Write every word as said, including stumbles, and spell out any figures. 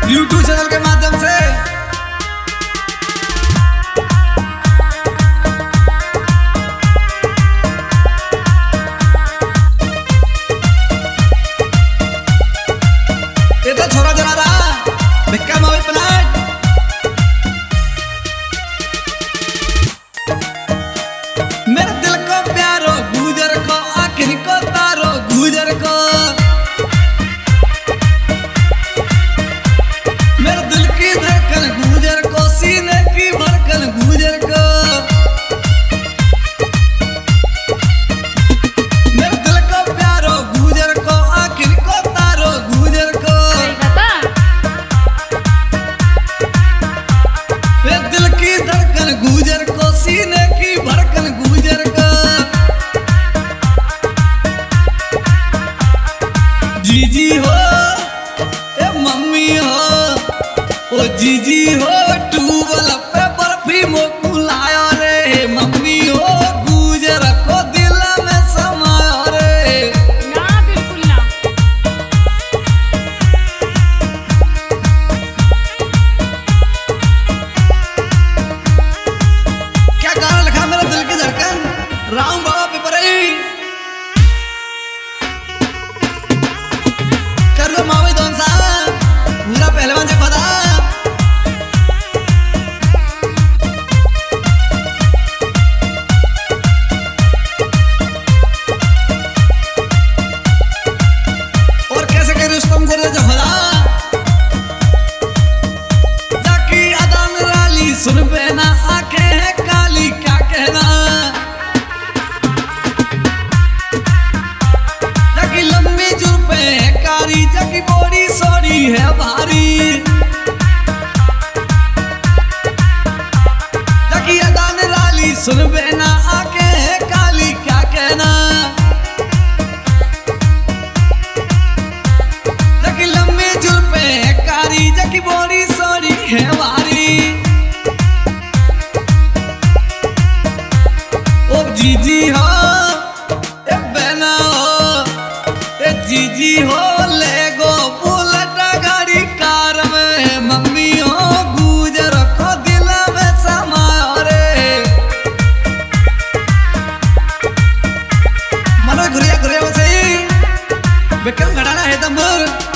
YouTube channel के माध्यम से। ये तो छोरा जरा रहा भिक्का मावी प्लाट। मेरे दिल को प्यारो गुजर को आखिर को तारो गुजर को। मेरे दिल की धड़कन गुजर को सीने की धड़कन गुजर को। मेरे दिल को प्यारो गुजर को आखिर को तारो गुजर को। मेरे दिल की धड़कन गुजर को सीने की धड़कन गुजर को। जीजी हो ए मम्मी हो ओ जीजी हो ट्यूबवेल पे बर्फी मोकू लाया रे। मम्मी हो गुजर को दिल में समाया रे। ना बिल्कुल ना। क्या गाना लिखा मेरे दिल की धड़कन राम बाबा पे परे। कर लो मावी दोन सा पूरा पहलवान से पता। और कैसे करे उस्तम करे जो होला जाकी अदान राली सुन बेना आंखें है काली क्या कहना। जाकी लंबी जुल्फे है कारी जाकी बॉडी सोरी है भारी। जाकी अदान राली सुन बेना आंखें है काली क्या कहना। जाकी लंबी जुल्फे है कारी जाकी बॉडी सोरी है भारी। ओ जीजी हो ए बहना हो ए जीजी हो ले गो बुलेट गाड़ी कार में। मम्मी हो गुजर को दिल में समाया रे। मनो घुरिया घुरिया बसे बेकम घटाना है तंबूर।